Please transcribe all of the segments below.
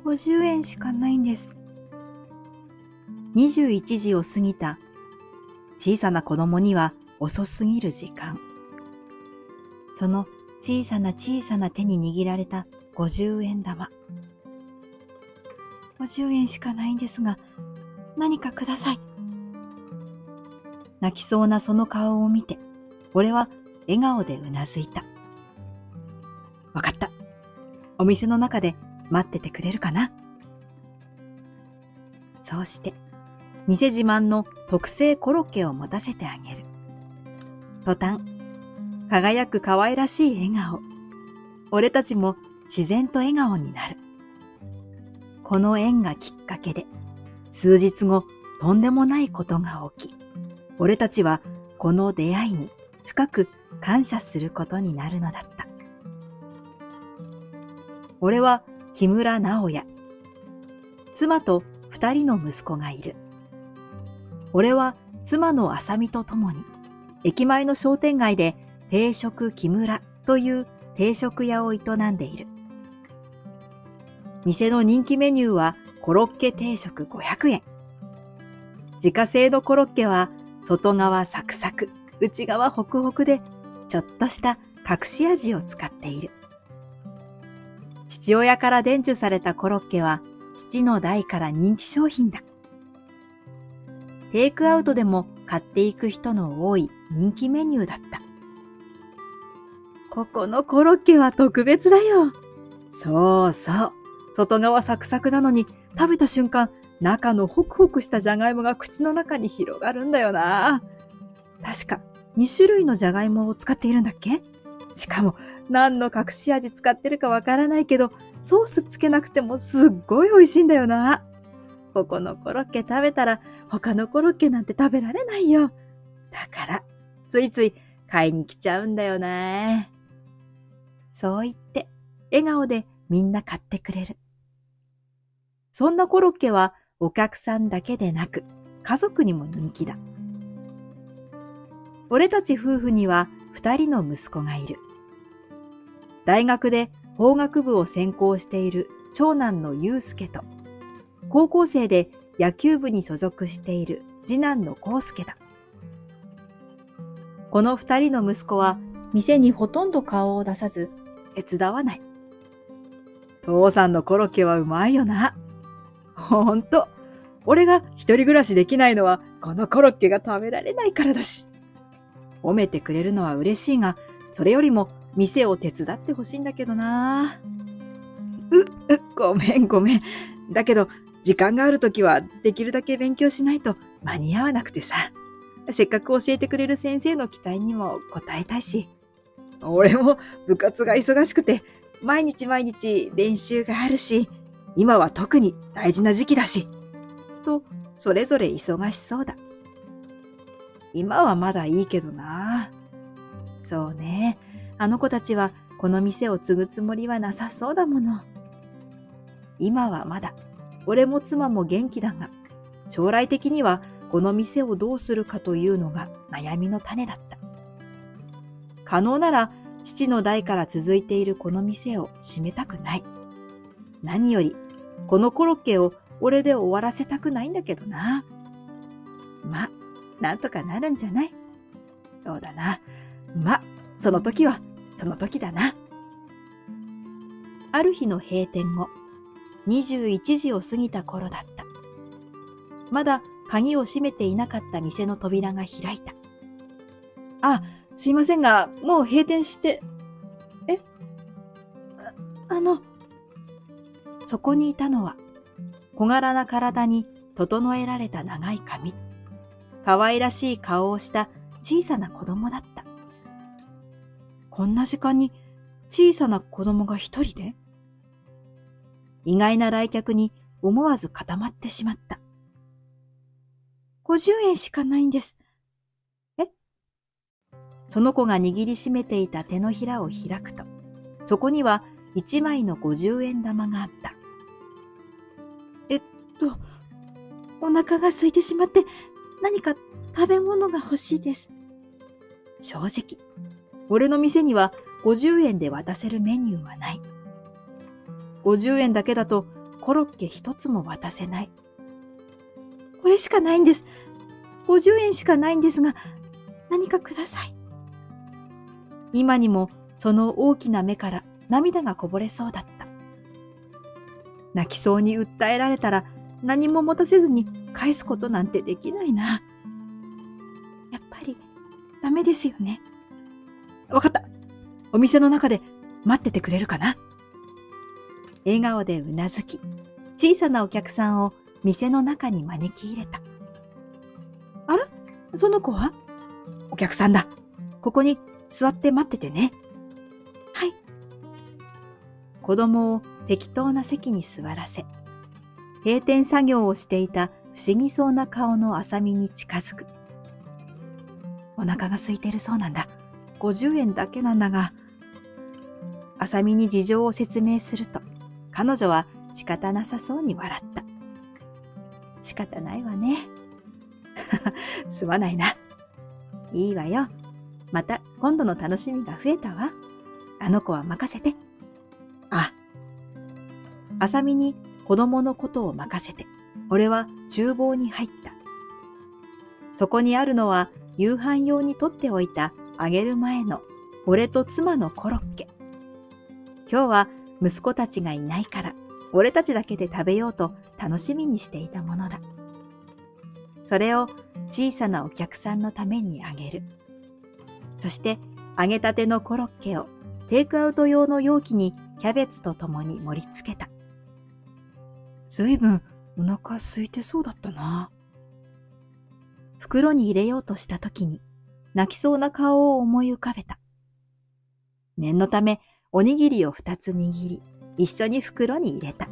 50円しかないんです。21時を過ぎた。小さな子供には遅すぎる時間。その小さな小さな手に握られた50円玉。50円しかないんですが、何かください。泣きそうなその顔を見て、俺は笑顔でうなずいた。わかった。お店の中で待っててくれるかな。そうして、店自慢の特製コロッケを持たせてあげる。途端、輝く可愛らしい笑顔。俺たちも自然と笑顔になる。この縁がきっかけで、数日後、とんでもないことが起き、俺たちはこの出会いに深く感謝することになるのだった。俺は木村直哉。妻と2人の息子がいる。俺は妻のあさみと共に、駅前の商店街で定食木村という定食屋を営んでいる。店の人気メニューはコロッケ定食500円。自家製のコロッケは外側サクサク、内側ホクホクでちょっとした隠し味を使っている。父親から伝授されたコロッケは父の代から人気商品だ。テイクアウトでも買っていく人の多い人気メニューだった。ここのコロッケは特別だよ。そうそう。外側サクサクなのに食べた瞬間、中のホクホクしたじゃがいもが口の中に広がるんだよな。確か2種類のじゃがいもを使っているんだっけ？しかも何の隠し味使ってるかわからないけど、ソースつけなくてもすっごい美味しいんだよな。ここのコロッケ食べたら他のコロッケなんて食べられないよ。だからついつい買いに来ちゃうんだよな。そう言って笑顔でみんな買ってくれる。そんなコロッケはお客さんだけでなく家族にも人気だ。俺たち夫婦には2人の息子がいる。大学で法学部を専攻している長男の祐介と、高校生で野球部に所属している次男の康介だ。この2人の息子は店にほとんど顔を出さず手伝わない。父さんのコロッケはうまいよな。ほんと、俺が一人暮らしできないのはこのコロッケが食べられないからだし。褒めてくれるのは嬉しいが、それよりも店を手伝ってほしいんだけどな。ごめん。だけど、時間があるときはできるだけ勉強しないと間に合わなくてさ。せっかく教えてくれる先生の期待にも応えたいし。俺も部活が忙しくて、毎日練習があるし、今は特に大事な時期だし。と、それぞれ忙しそうだ。今はまだいいけどな。そうね。あの子たちはこの店を継ぐつもりはなさそうだもの。今はまだ、俺も妻も元気だが、将来的にはこの店をどうするかというのが悩みの種だった。可能なら父の代から続いているこの店を閉めたくない。何より、このコロッケを俺で終わらせたくないんだけどな。ま、なんとかなるんじゃない？そうだな。ま、その時はその時だな。ある日の閉店後、21時を過ぎた頃だった。まだ鍵を閉めていなかった店の扉が開いた。あ、すいませんが、もう閉店して。そこにいたのは、小柄な体に整えられた長い髪。可愛らしい顔をした小さな子供だった。こんな時間に小さな子供が一人で？意外な来客に思わず固まってしまった。50円しかないんです。その子が握りしめていた手のひらを開くと、そこには1枚の50円玉があった。お腹が空いてしまって何か食べ物が欲しいです。正直、俺の店には50円で渡せるメニューはない。50円だけだとコロッケ一つも渡せない。これしかないんです。50円しかないんですが、何かください。今にもその大きな目から涙がこぼれそうだった。泣きそうに訴えられたら何も持たせずに返すことなんてできないな。やっぱりダメですよね。わかった。お店の中で待っててくれるかな。笑顔でうなずき、小さなお客さんを店の中に招き入れた。あら、その子は？お客さんだ。ここに座って待っててね。はい。子供を適当な席に座らせ、閉店作業をしていた不思議そうな顔のあさみに近づく。お腹が空いてるそうなんだ。50円だけなんだが。あさみに事情を説明すると、彼女は仕方なさそうに笑った。仕方ないわね。すまないな。いいわよ。また今度の楽しみが増えたわ。あの子は任せて。あ。あさみに子供のことを任せて、俺は厨房に入った。そこにあるのは夕飯用に取っておいた揚げる前の俺と妻のコロッケ。今日は息子たちがいないから俺たちだけで食べようと楽しみにしていたものだ。それを小さなお客さんのためにあげる。そして揚げたてのコロッケをテイクアウト用の容器にキャベツとともに盛り付けた。ずいぶんお腹空いてそうだったな。袋に入れようとしたときに泣きそうな顔を思い浮かべた。念のためおにぎりを2つ握り、一緒に袋に入れた。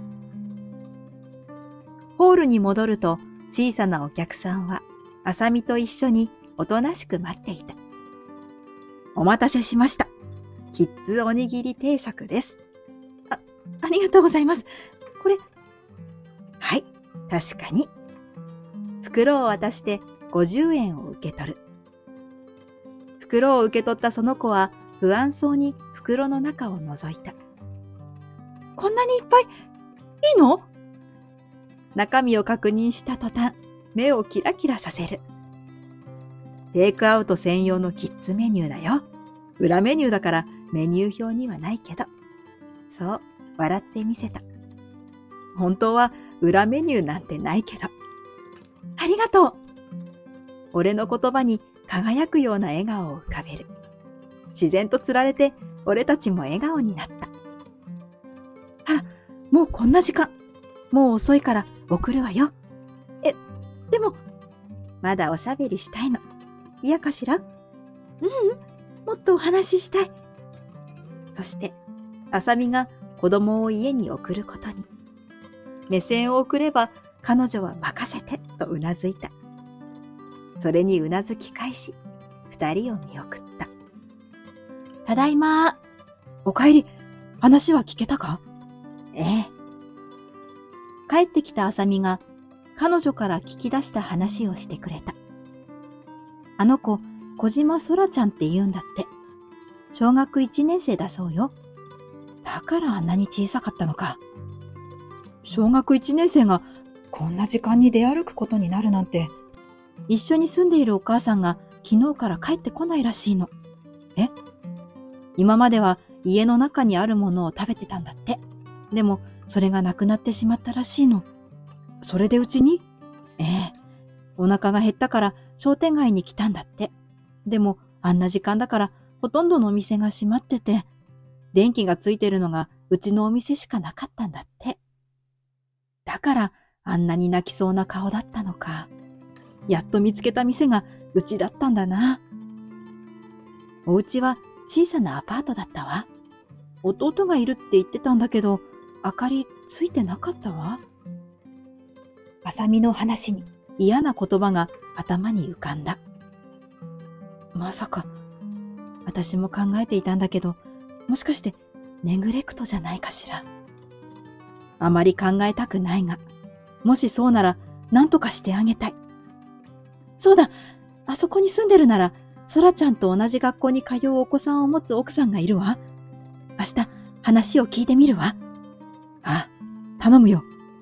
ホールに戻ると小さなお客さんはあさみと一緒におとなしく待っていた。お待たせしました。キッズおにぎり定食です。ありがとうございます。これ。はい、確かに。袋を渡して50円を受け取る。袋を受け取ったその子は不安そうに袋の中を覗いた。こんなにいっぱいいいの？中身を確認した途端、目をキラキラさせる。テイクアウト専用のキッズメニューだよ。裏メニューだからメニュー表にはないけど。そう、笑ってみせた。本当は裏メニューなんてないけど。ありがとう。俺の言葉に輝くような笑顔を浮かべる。自然とつられて俺たちも笑顔になった。あら、もうこんな時間。もう遅いから送るわよ。でも、まだおしゃべりしたいの。嫌かしら？もっとお話ししたい。そして、あさみが子供を家に送ることに。目線を送れば彼女は任せてとうなずいた。それにうなずき返し、二人を見送った。ただいま。おかえり。話は聞けたか？ええ。帰ってきたあさみが彼女から聞き出した話をしてくれた。あの子、小島そらちゃんって言うんだって。小学1年生だそうよ。だからあんなに小さかったのか。小学1年生がこんな時間に出歩くことになるなんて。一緒に住んでいるお母さんが昨日から帰ってこないらしいの。今までは家の中にあるものを食べてたんだって。でもそれがなくなってしまったらしいの。それでうちに？お腹が減ったから商店街に来たんだって。でもあんな時間だからほとんどのお店が閉まってて、電気がついてるのがうちのお店しかなかったんだって。だからあんなに泣きそうな顔だったのか。やっと見つけた店がうちだったんだな。お家は小さなアパートだったわ。弟がいるって言ってたんだけど、明かりついてなかったわ。あさみの話に嫌な言葉が頭に浮かんだ。まさか、私も考えていたんだけど、もしかしてネグレクトじゃないかしら。あまり考えたくないが、もしそうなら何とかしてあげたい。そうだ、あそこに住んでるなら、そらちゃんと同じ学校に通うお子さんを持つ奥さんがいるわ。明日話を聞いてみるわ。あ、頼むよ。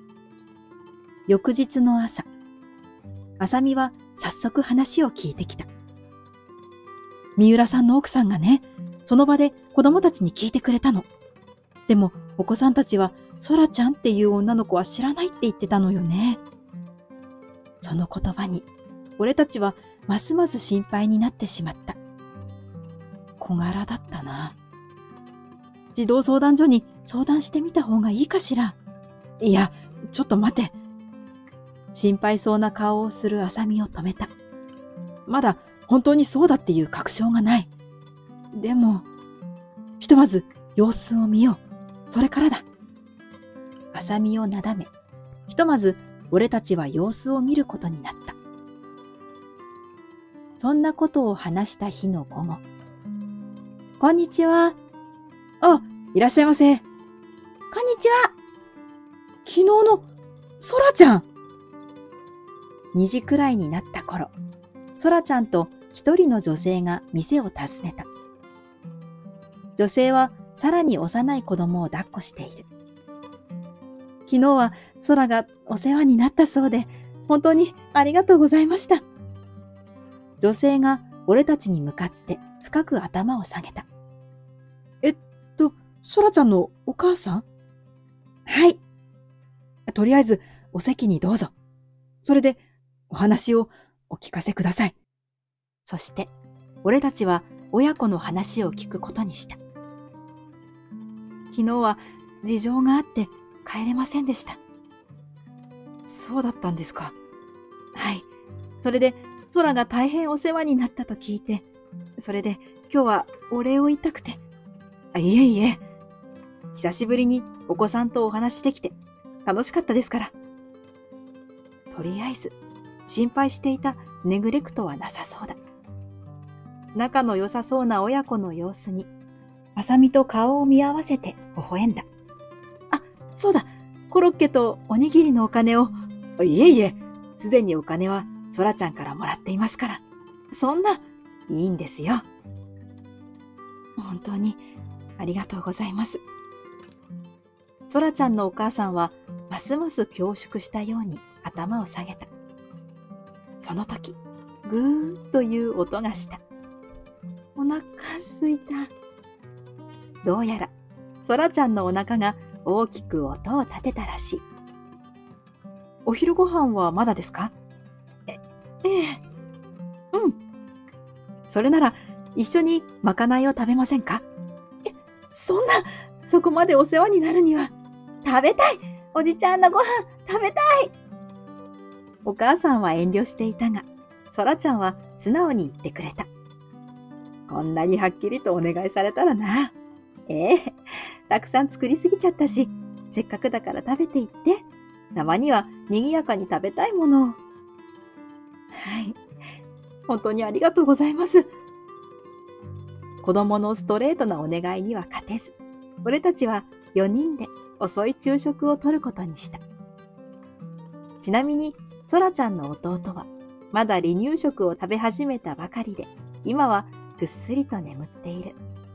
翌日の朝、あさみは早速話を聞いてきた。三浦さんの奥さんがね、その場で子供たちに聞いてくれたの。でも、お子さんたちは、そらちゃんっていう女の子は知らないって言ってたのよね。その言葉に、俺たちはますます心配になってしまった。小柄だったな。児童相談所に相談してみた方がいいかしら。いや、ちょっと待て。心配そうな顔をするあさみを止めた。まだ本当にそうだっていう確証がない。でも、ひとまず様子を見よう。それからだ。あさみをなだめ、ひとまず俺たちは様子を見ることになった。そんなことを話した日の午後。こんにちは。あ、いらっしゃいませ。こんにちは。昨日のそらちゃん。2時くらいになった頃、そらちゃんと一人の女性が店を訪ねた。女性はさらに幼い子供を抱っこしている。昨日はそらがお世話になったそうで、本当にありがとうございました。女性が俺たちに向かって深く頭を下げた。そらちゃんのお母さん？はい。とりあえずお席にどうぞ。それでお話をお聞かせください。そして俺たちは親子の話を聞くことにした。昨日は事情があって帰れませんでした。そうだったんですか。はい。それで空が大変お世話になったと聞いて、それで今日はお礼を言いたくて。いえいえ。久しぶりにお子さんとお話できて楽しかったですから。とりあえず心配していたネグレクトはなさそうだ。仲の良さそうな親子の様子に、あさみと顔を見合わせて微笑んだ。あ、そうだ、コロッケとおにぎりのお金を。いえいえ、すでにお金はそらちゃんからもらっていますから。そんな、いいんですよ。本当にありがとうございます。そらちゃんのお母さんはますます恐縮したように頭を下げた。その時、ぐーという音がした。お腹すいた。どうやら、そらちゃんのお腹が大きく音を立てたらしい。お昼ご飯はまだですか？ええ。うん。それなら一緒にまかないを食べませんか？そんな、そこまでお世話になるには。食べたい！おじちゃんのご飯食べたい！お母さんは遠慮していたが、そらちゃんは素直に言ってくれた。こんなにはっきりとお願いされたらな。たくさん作りすぎちゃったし、せっかくだから食べていって。たまには賑やかに食べたいものを。はい。本当にありがとうございます。子供のストレートなお願いには勝てず、俺たちは4人で遅い昼食をとることにした。ちなみに、そらちゃんの弟は、まだ離乳食を食べ始めたばかりで、今はぐっすりと眠っている。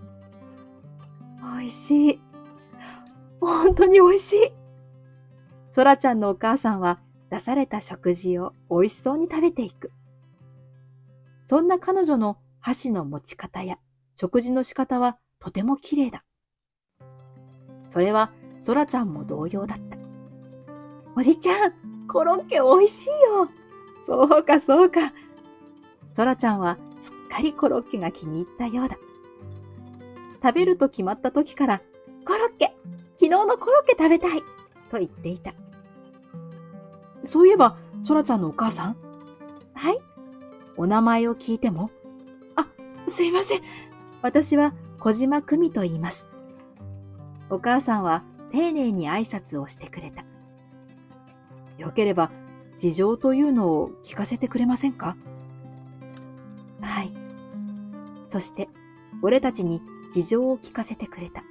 おいしい。本当においしい。そらちゃんのお母さんは出された食事をおいしそうに食べていく。そんな彼女の箸の持ち方や食事の仕方はとても綺麗だ。それはそらちゃんも同様だった。おじちゃん、コロッケおいしいよ。そうかそうか。そらちゃんはすっかりコロッケが気に入ったようだ。食べると決まった時から、コロッケ、昨日のコロッケ食べたいと言っていた。そういえば、そらちゃんのお母さん？はい？お名前を聞いても？あ、すいません。私は小島久美と言います。お母さんは丁寧に挨拶をしてくれた。よければ、事情というのを聞かせてくれませんか？はい。そして、俺たちに事情を聞かせてくれた。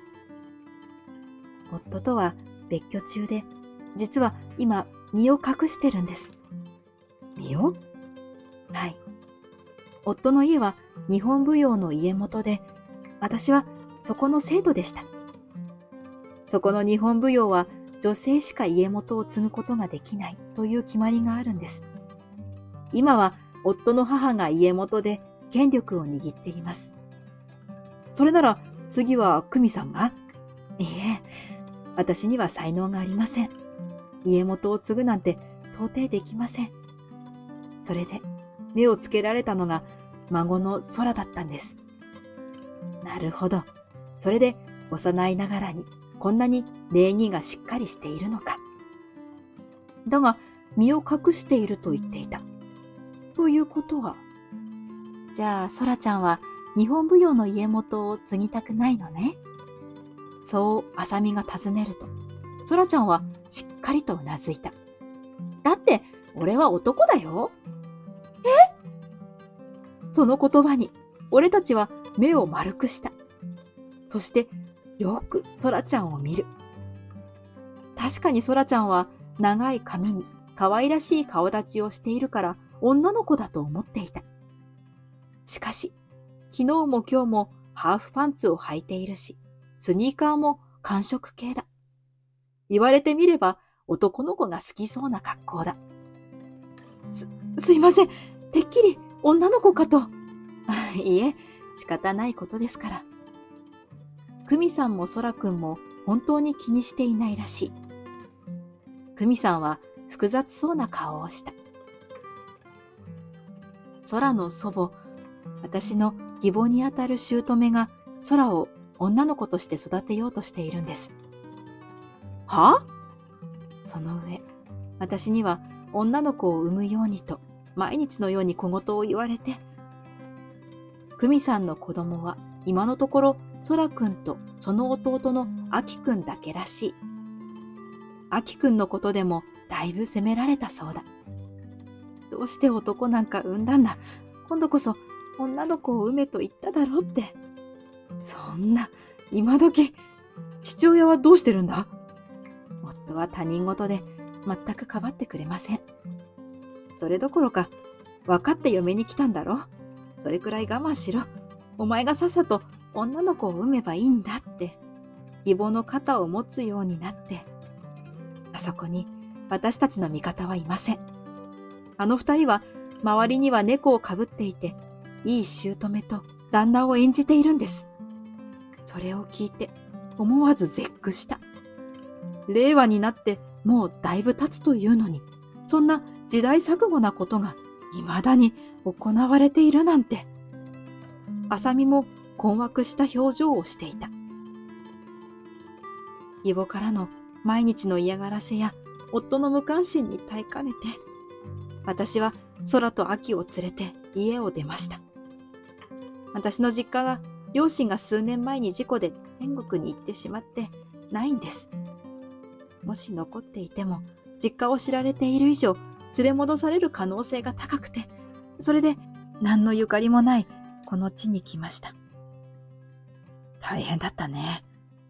夫とは別居中で、実は今身を隠してるんです。身を？はい。夫の家は日本舞踊の家元で、私はそこの生徒でした。そこの日本舞踊は女性しか家元を継ぐことができないという決まりがあるんです。今は夫の母が家元で権力を握っています。それなら次は久美さんが？いいえ、私には才能がありません。家元を継ぐなんて到底できません。それで目をつけられたのが孫の空だったんです。なるほど。それで幼いながらにこんなに礼儀がしっかりしているのか。だが身を隠していると言っていた。ということは、じゃあ空ちゃんは日本舞踊の家元を継ぎたくないのね。そう麻美が尋ねると、空ちゃんはしっかりとうなずいた。だって俺は男だよ。え？その言葉に俺たちは目を丸くした。そしてよく空ちゃんを見る。確かに空ちゃんは長い髪に可愛らしい顔立ちをしているから女の子だと思っていた。しかし、昨日も今日もハーフパンツを履いているし、スニーカーも寒色系だ。言われてみれば男の子が好きそうな格好だ。すいません。てっきり女の子かと。いいえ、仕方ないことですから。久美さんも空くんも本当に気にしていないらしい。久美さんは複雑そうな顔をした。空の祖母、私の義母にあたる姑が空を女の子として育てようとしているんです。は？その上、私には女の子を産むようにと毎日のように小言を言われて、久美さんの子供は今のところ空くんとその弟のあきくんだけらしい。あきくんのことでもだいぶ責められたそうだ。どうして男なんか産んだんだ。今度こそ女の子を産めと言っただろうって。そんな、今時、父親はどうしてるんだ？夫は他人事で全くかばってくれません。それどころか、分かって嫁に来たんだろ。それくらい我慢しろ。お前がさっさと女の子を産めばいいんだって、義母の肩を持つようになって、あそこに私たちの味方はいません。あの二人は周りには猫をかぶっていて、いい姑と旦那を演じているんです。それを聞いて思わず絶句した。令和になってもうだいぶ経つというのに、そんな時代錯誤なことが未だに行われているなんて。麻美も困惑した表情をしていた。義母からの毎日の嫌がらせや夫の無関心に耐えかねて、私は空と秋を連れて家を出ました。私の実家が両親が数年前に事故で天国に行ってしまってないんです。もし残っていても実家を知られている以上連れ戻される可能性が高くて、それで何のゆかりもないこの地に来ました。大変だったね。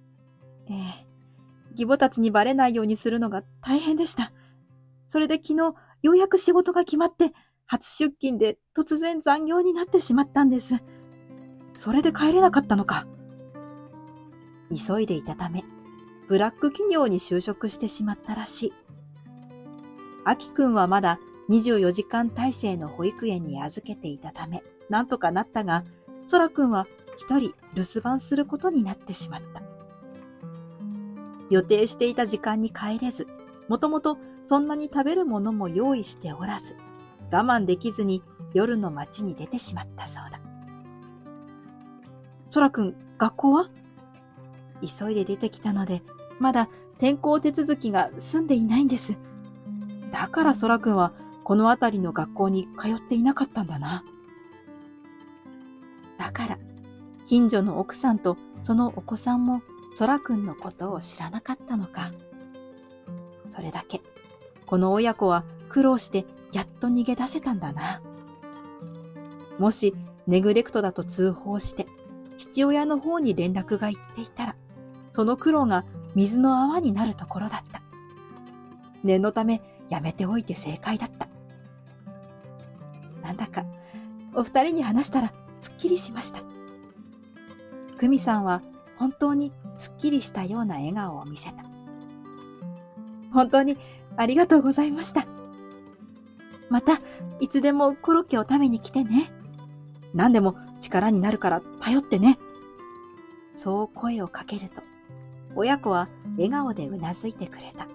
義母たちにバレないようにするのが大変でした。それで昨日ようやく仕事が決まって初出勤で突然残業になってしまったんです。それで帰れなかったのか。急いでいたため、ブラック企業に就職してしまったらしい。あきくんはまだ24時間体制の保育園に預けていたため、なんとかなったが、そらくんは一人留守番することになってしまった。予定していた時間に帰れず、もともとそんなに食べるものも用意しておらず、我慢できずに夜の街に出てしまったそうだ。そらくん、学校は？急いで出てきたので、まだ転校手続きが済んでいないんです。だからそらくんはこの辺りの学校に通っていなかったんだな。だから、近所の奥さんとそのお子さんもそらくんのことを知らなかったのか。それだけ、この親子は苦労してやっと逃げ出せたんだな。もしネグレクトだと通報して父親の方に連絡が行っていたら、その苦労が水の泡になるところだった。念のためやめておいて正解だった。なんだかお二人に話したらすっきりしました。久美さんは本当にすっきりしたような笑顔を見せた。 本当にありがとうございました。また、いつでもコロッケを食べに来てね。何でも力になるから頼ってね。そう声をかけると、親子は笑顔でうなずいてくれた。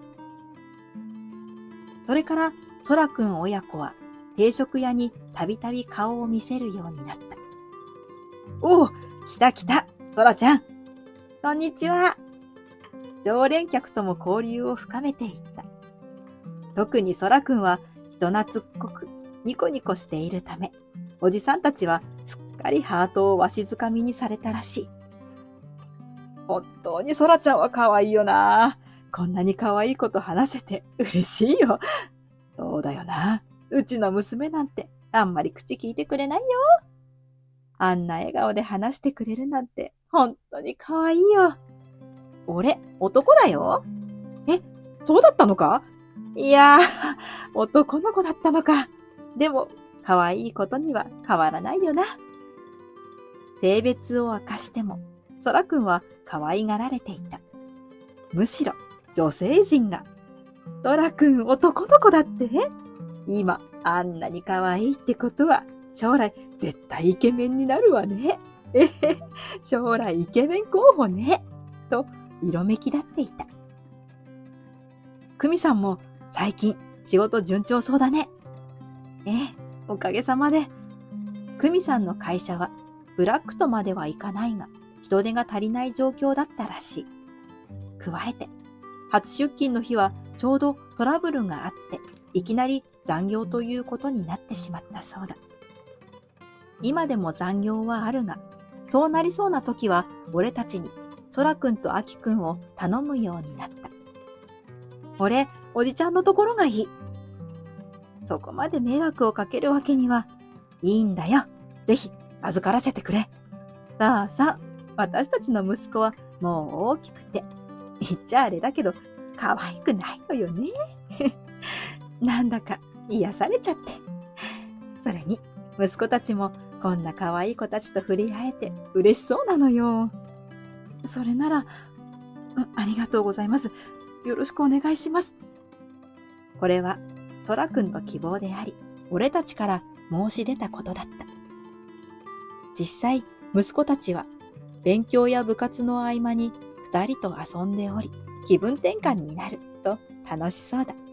それから、そらくん親子は定食屋にたびたび顔を見せるようになった。おお、来た来た、そらちゃん。こんにちは。常連客とも交流を深めていった。特にそらくんは人懐っこくニコニコしているため、おじさんたちはすっかりハートをわしづかみにされたらしい。本当にそらちゃんは可愛いよな。こんなに可愛いこと話せて嬉しいよ。そうだよな。うちの娘なんてあんまり口聞いてくれないよ。あんな笑顔で話してくれるなんて本当に可愛いよ。俺、男だよ。え、そうだったのか？いやー、男の子だったのか。でも、可愛いことには変わらないよな。性別を明かしても、そらくんは可愛がられていた。むしろ、女性陣が、そらくん男の子だって？今、あんなに可愛いってことは、将来絶対イケメンになるわね。将来イケメン候補ね。と、色めき立っていた。久美さんも最近仕事順調そうだね。おかげさまで。久美さんの会社はブラックとまではいかないが、人手が足りない状況だったらしい。加えて、初出勤の日はちょうどトラブルがあって、いきなり残業ということになってしまったそうだ。今でも残業はあるが、そうなりそうな時は俺たちにそらくんとあきくんを頼むようになった。俺、おじちゃんのところがいい。そこまで迷惑をかけるわけには、いいんだよ。ぜひ、預からせてくれ。さあさあ、私たちの息子はもう大きくて、言っちゃあれだけど、可愛くないのよね。なんだか癒されちゃって。それに、息子たちもこんな可愛い子たちと触れ合えて嬉しそうなのよ。それなら、ありがとうございます。よろしくお願いします。これは、そらくんの希望であり、俺たちから申し出たことだった。実際、息子たちは、勉強や部活の合間に二人と遊んでおり、気分転換になると楽しそうだ。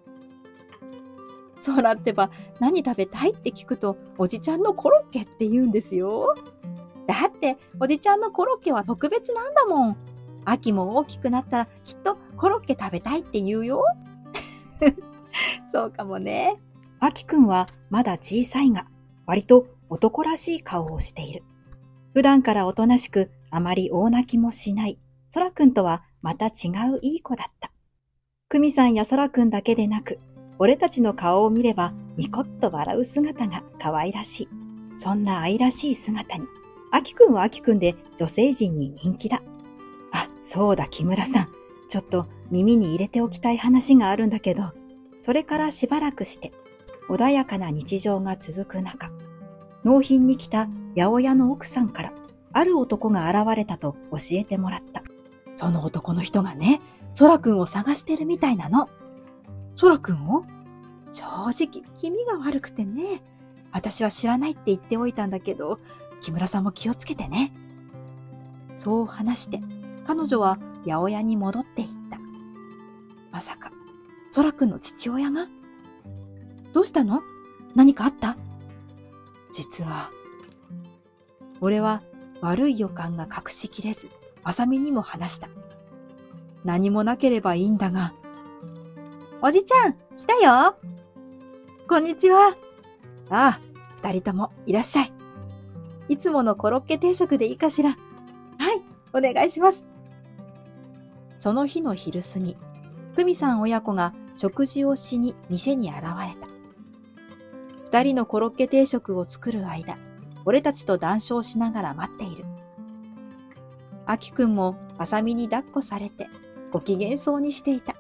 そらってば、何食べたいって聞くと、おじちゃんのコロッケって言うんですよ。だって、おじちゃんのコロッケは特別なんだもん。秋も大きくなったらきっとコロッケ食べたいって言うよ。そうかもね。秋くんはまだ小さいが、割と男らしい顔をしている。普段からおとなしくあまり大泣きもしない、そらくんとはまた違ういい子だった。久美さんやそらくんだけでなく、俺たちの顔を見ればニコッと笑う姿が可愛らしい。そんな愛らしい姿に、秋くんは秋くんで女性陣に人気だ。あ、そうだ木村さん。ちょっと耳に入れておきたい話があるんだけど、それからしばらくして、穏やかな日常が続く中、納品に来た八百屋の奥さんから、ある男が現れたと教えてもらった。その男の人がね、そらくんを探してるみたいなの。そらくんを？正直、気味が悪くてね。私は知らないって言っておいたんだけど、木村さんも気をつけてね。そう話して、彼女は八百屋に戻っていった。まさか、そらくんの父親が？どうしたの？何かあった？実は、俺は悪い予感が隠しきれず、あさみにも話した。何もなければいいんだが。おじちゃん、来たよ。こんにちは。ああ、二人ともいらっしゃい。いつものコロッケ定食でいいかしら。はい、お願いします。その日の昼過ぎ、久美さん親子が食事をしに店に現れた。二人のコロッケ定食を作る間、俺たちと談笑しながら待っている。あきくんもあさみに抱っこされてご機嫌そうにしていた。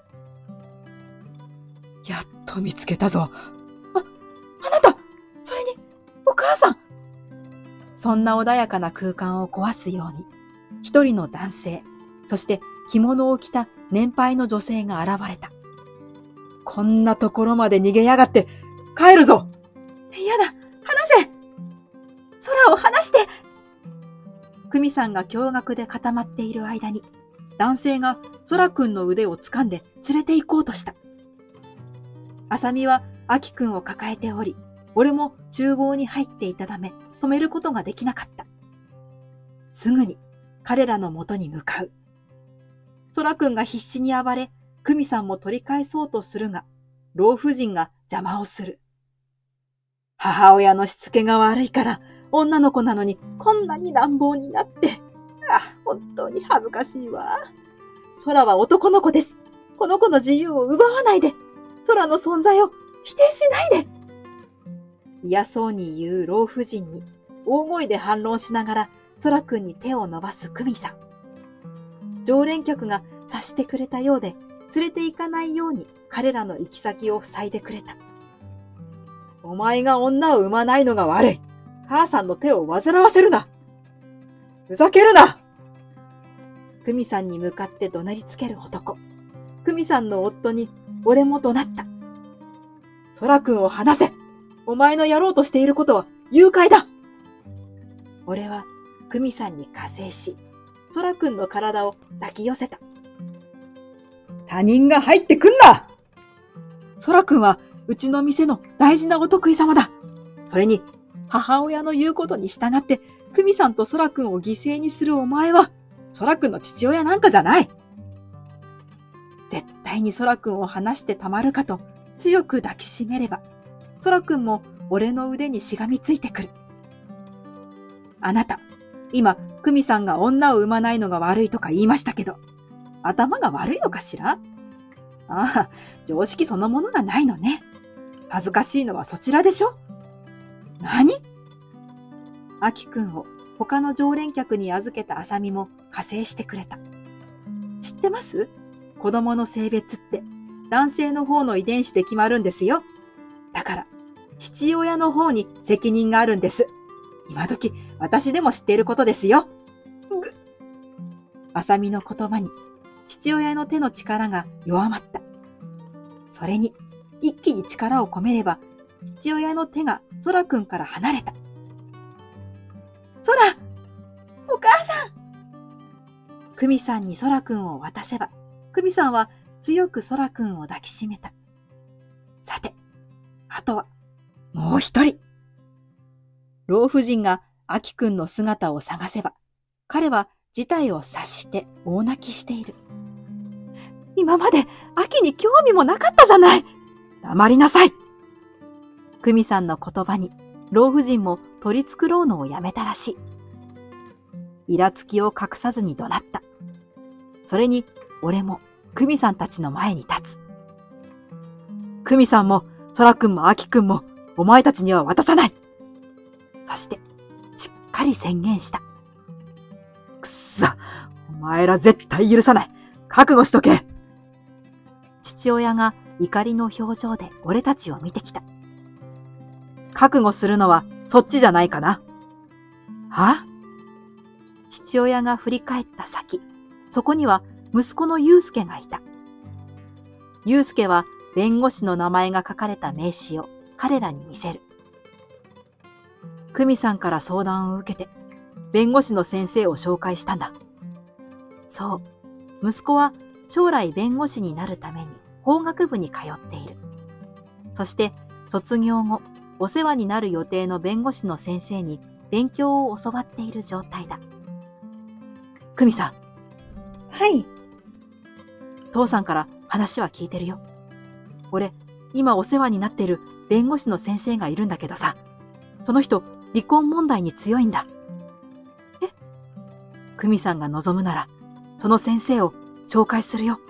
やっと見つけたぞ。あなた、それにお母さん。そんな穏やかな空間を壊すように、一人の男性、そして着物を着た年配の女性が現れた。 こんなところまで逃げやがって、帰るぞ。やだ、離せ。空を離して。久美さんが驚愕で固まっている間に、男性が空くんの腕を掴んで連れて行こうとした。あさみはあきくんを抱えており、俺も厨房に入っていたため止めることができなかった。すぐに彼らの元に向かう。空くんが必死に暴れ、久美さんも取り返そうとするが、老婦人が邪魔をする。母親のしつけが悪いから、女の子なのにこんなに乱暴になって。本当に恥ずかしいわ。空は男の子です。この子の自由を奪わないで。空の存在を否定しないで。嫌そうに言う老婦人に大声で反論しながら空くんに手を伸ばす久美さん。常連客が察してくれたようで、連れて行かないように彼らの行き先を塞いでくれた。お前が女を産まないのが悪い。母さんの手を煩わせるな。ふざけるな。久美さんに向かって怒鳴りつける男。久美さんの夫に俺も怒鳴った。空くんを離せ。お前のやろうとしていることは誘拐だ。俺は久美さんに加勢し、空くんの体を抱き寄せた。他人が入ってくんな。空くんはうちの店の大事なお得意様だ。それに母親の言うことに従って久美さんと空くんを犠牲にするお前は空くんの父親なんかじゃない。絶対に空くんを離してたまるかと強く抱きしめれば、空くんも俺の腕にしがみついてくる。あなた、今、久美さんが女を産まないのが悪いとか言いましたけど、頭が悪いのかしら？ああ、常識そのものがないのね。恥ずかしいのはそちらでしょ？何？あきくんを他の常連客に預けたあさみも加勢してくれた。知ってます？子供の性別って男性の方の遺伝子で決まるんですよ。だから父親の方に責任があるんです。今時私でも知っていることですよ。あさみの言葉に父親の手の力が弱まった。それに一気に力を込めれば父親の手が空くんから離れた。空！お母さん！久美さんに空くんを渡せば、久美さんは強く空くんを抱きしめた。さて、あとはもう一人。老婦人があきくんの姿を探せば、彼は事態を察して大泣きしている。今まであきに興味もなかったじゃない。黙りなさい。久美さんの言葉に老婦人も取り繕うのをやめたらしい。イラつきを隠さずに怒鳴った。それに俺も久美さんたちの前に立つ。久美さんも空くんもあきくんもお前たちには渡さない。そしてしっかり宣言した。くっそ、お前ら絶対許さない。覚悟しとけ。父親が怒りの表情で俺たちを見てきた。覚悟するのはそっちじゃないかな。は？父親が振り返った先、そこには息子の祐介がいた。祐介は弁護士の名前が書かれた名刺を彼らに見せる。久美さんから相談を受けて、弁護士の先生を紹介したんだ。そう、息子は将来弁護士になるために法学部に通っている。そして卒業後、お世話になる予定の弁護士の先生に勉強を教わっている状態だ。久美さん。はい。父さんから話は聞いてるよ。俺、今お世話になっている弁護士の先生がいるんだけどさ、その人、離婚問題に強いんだ。え？久美さんが望むなら、その先生を紹介するよ。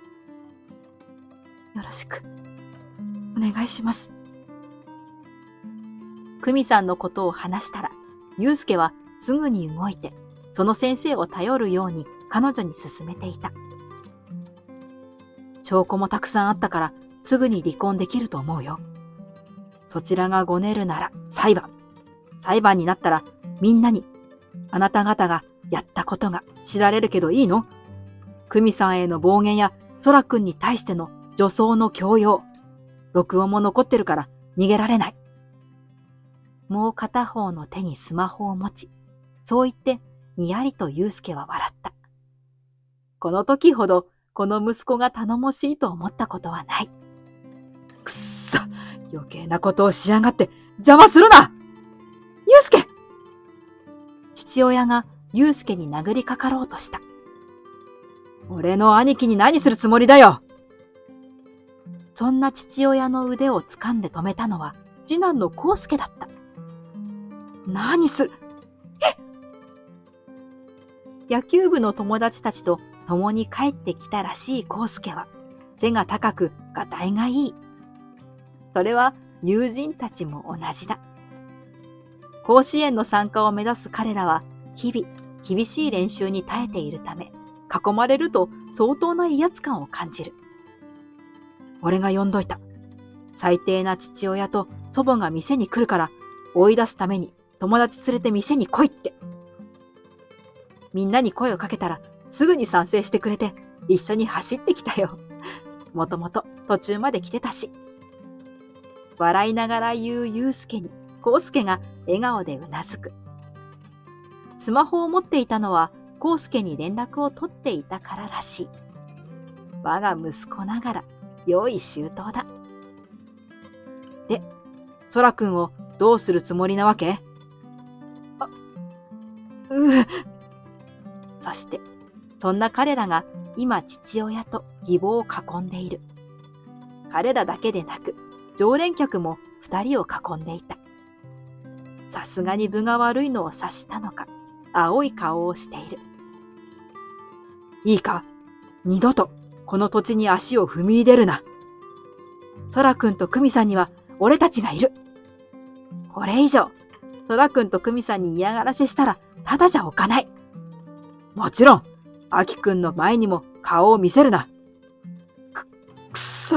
よろしく、お願いします。久美さんのことを話したら、祐介はすぐに動いて、その先生を頼るように彼女に勧めていた。証拠もたくさんあったから、すぐに離婚できると思うよ。そちらがごねるなら裁判。裁判になったらみんなに、あなた方がやったことが知られるけどいいの？久美さんへの暴言や空くんに対しての女装の強要。録音も残ってるから逃げられない。もう片方の手にスマホを持ち、そう言ってにやりと祐介は笑った。この時ほどこの息子が頼もしいと思ったことはない。くっそ、余計なことをしやがって邪魔するな！祐介！父親が祐介に殴りかかろうとした。俺の兄貴に何するつもりだよ！そんな父親の腕を掴んで止めたのは次男の康介だった。何する？野球部の友達たちと共に帰ってきたらしい康介は背が高くがたいがいい。それは友人たちも同じだ。甲子園の参加を目指す彼らは日々厳しい練習に耐えているため、囲まれると相当な威圧感を感じる。俺が呼んどいた。最低な父親と祖母が店に来るから追い出すために友達連れて店に来いって。みんなに声をかけたらすぐに賛成してくれて一緒に走ってきたよ。もともと途中まで来てたし。笑いながら言う祐介に康介が笑顔でうなずく。スマホを持っていたのは康介に連絡を取っていたかららしい。我が息子ながら用意周到だ。で、空くんをどうするつもりなわけ？そして、そんな彼らが今父親と義母を囲んでいる。彼らだけでなく、常連客も2人を囲んでいた。さすがに分が悪いのを察したのか、青い顔をしている。いいか、二度とこの土地に足を踏み入れるな。空くんと久美さんには俺たちがいる。これ以上、空くんと久美さんに嫌がらせしたらただじゃおかない。もちろん、あきくんの前にも顔を見せるな。くっそ。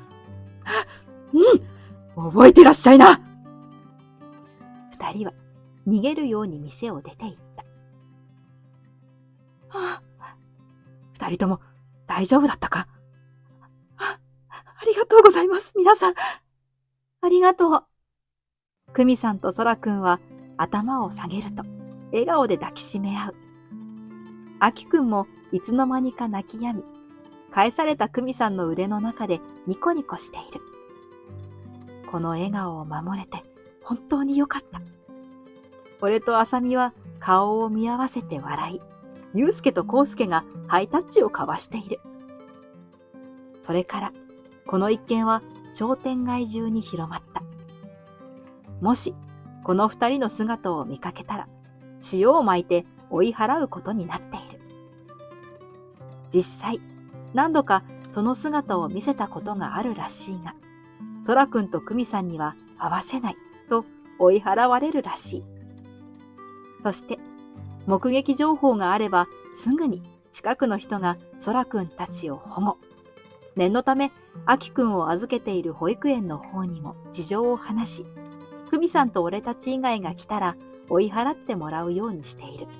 覚えてらっしゃいな。二人は逃げるように店を出て行った。二人とも大丈夫だったか？ありがとうございます、皆さん。ありがとう。久美さんと空くんは頭を下げると笑顔で抱きしめ合う。あきくんもいつの間にか泣き止み、返された久美さんの腕の中でニコニコしている。この笑顔を守れて本当によかった。俺とあさみは顔を見合わせて笑い、祐介と康介がハイタッチを交わしている。それからこの一件は商店街中に広まった。もしこの二人の姿を見かけたら塩をまいて追い払うことになっている。実際何度かその姿を見せたことがあるらしいが、空くんと久美さんには会わせないと追い払われるらしい。そして目撃情報があればすぐに近くの人が空くんたちを保護。念のためあきくんを預けている保育園の方にも事情を話し、久美さんと俺たち以外が来たら追い払ってもらうようにしている。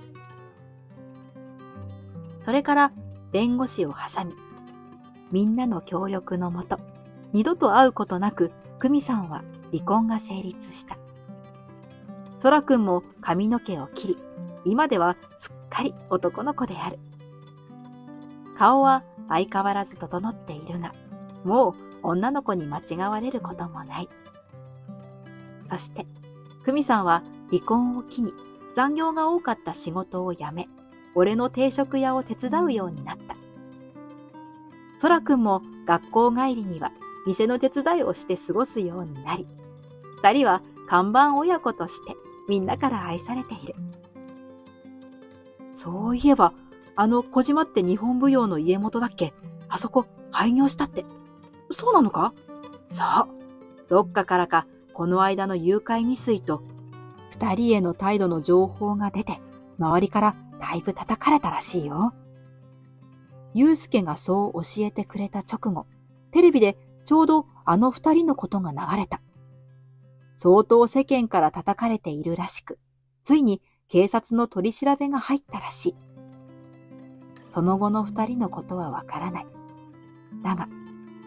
それから弁護士を挟み、みんなの協力のもと、二度と会うことなく久美さんは離婚が成立した。空くんも髪の毛を切り、今ではすっかり男の子である。顔は相変わらず整っているが、もう女の子に間違われることもない。そして、久美さんは離婚を機に残業が多かった仕事を辞め、俺の定食屋を手伝うようになった。空くんも学校帰りには店の手伝いをして過ごすようになり、二人は看板親子としてみんなから愛されている。そういえば、小島って日本舞踊の家元だっけ？あそこ廃業したって。そうなのか？そう。どっかからかこの間の誘拐未遂と二人への態度の情報が出て、周りからだいぶ叩かれたらしいよ。祐介がそう教えてくれた直後、テレビでちょうどあの二人のことが流れた。相当世間から叩かれているらしく、ついに警察の取り調べが入ったらしい。その後の二人のことはわからない。だが、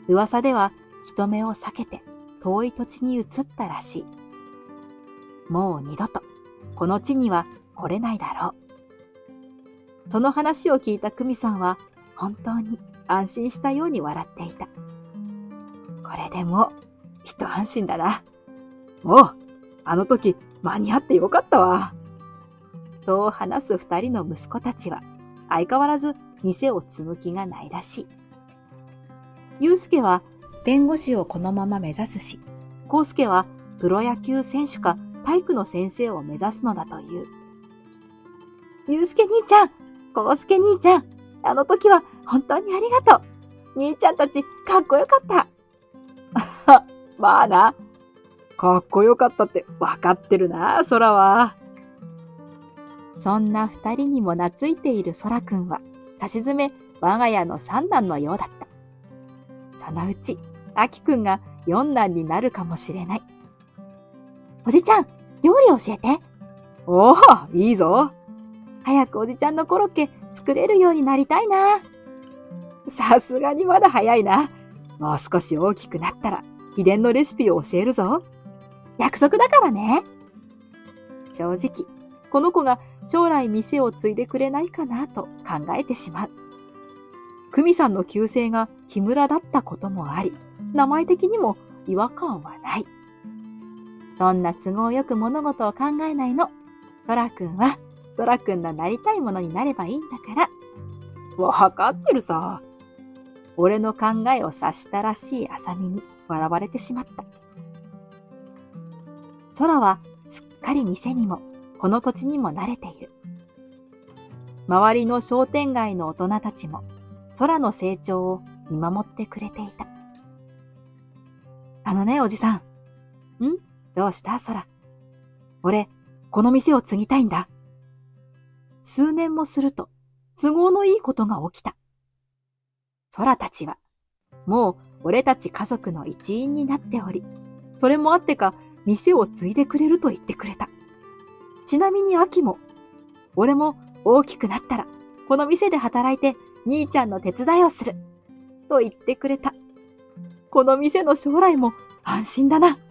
噂では人目を避けて遠い土地に移ったらしい。もう二度とこの地には来れないだろう。その話を聞いた久美さんは本当に安心したように笑っていた。これでもう一安心だな。もうあの時間に合ってよかったわ。そう話す二人の息子たちは相変わらず店を継ぐ気がないらしい。祐介は弁護士をこのまま目指すし、康介はプロ野球選手か体育の先生を目指すのだという。祐介兄ちゃん、康介兄ちゃん、あの時は本当にありがとう。兄ちゃんたちかっこよかった。まあな。かっこよかったってわかってるな、空は。そんな二人にも懐いている空くんは、さしずめ我が家の三男のようだった。そのうち、あきくんが四男になるかもしれない。おじちゃん、料理教えて。おお、いいぞ。早くおじちゃんのコロッケ作れるようになりたいな。さすがにまだ早いな。もう少し大きくなったら秘伝のレシピを教えるぞ。約束だからね。正直、この子が将来店を継いでくれないかなと考えてしまう。久美さんの旧姓が木村だったこともあり、名前的にも違和感はない。そんな都合よく物事を考えないの。空くんは空くんのなりたいものになればいいんだから。わかってるさ。俺の考えを察したらしい麻美に笑われてしまった。空はすっかり店にもこの土地にも慣れている。周りの商店街の大人たちも空の成長を見守ってくれていた。あのね、おじさん。どうした空。俺、この店を継ぎたいんだ。数年もすると都合のいいことが起きた。空たちはもう俺たち家族の一員になっており、それもあってか店を継いでくれると言ってくれた。ちなみに秋も、俺も大きくなったらこの店で働いて兄ちゃんの手伝いをすると言ってくれた。この店の将来も安心だな。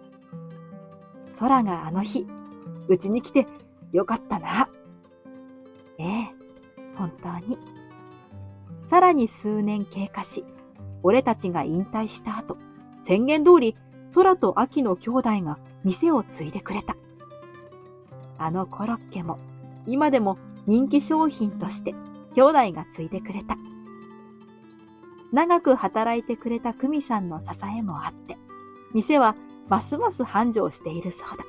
空があの日うちに来てよかったな。ええ、本当に。さらに数年経過し、俺たちが引退した後、宣言通り空と秋の兄弟が店を継いでくれた。あのコロッケも今でも人気商品として兄弟が継いでくれた。長く働いてくれた久美さんの支えもあって、店はますます繁盛しているそうだ。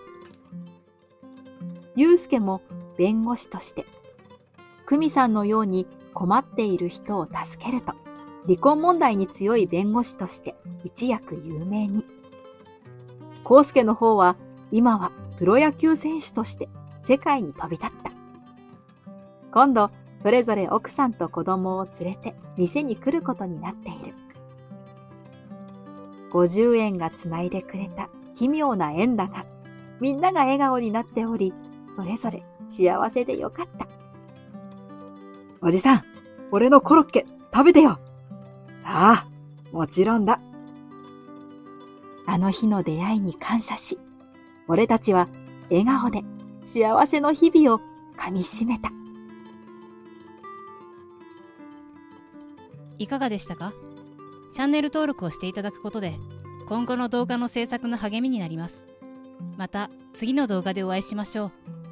祐介も弁護士として、久美さんのように困っている人を助けると、離婚問題に強い弁護士として一躍有名に。康介の方は今はプロ野球選手として世界に飛び立った。今度それぞれ奥さんと子供を連れて店に来ることになっている。50円がつないでくれた奇妙な縁だが、みんなが笑顔になっており、それぞれ幸せでよかった。おじさん、俺のコロッケ食べてよ。ああ、もちろんだ。あの日の出会いに感謝し、俺たちは笑顔で幸せの日々をかみしめた。 いかがでしたか？チャンネル登録をしていただくことで今後の動画の制作の励みになります。また次の動画でお会いしましょう。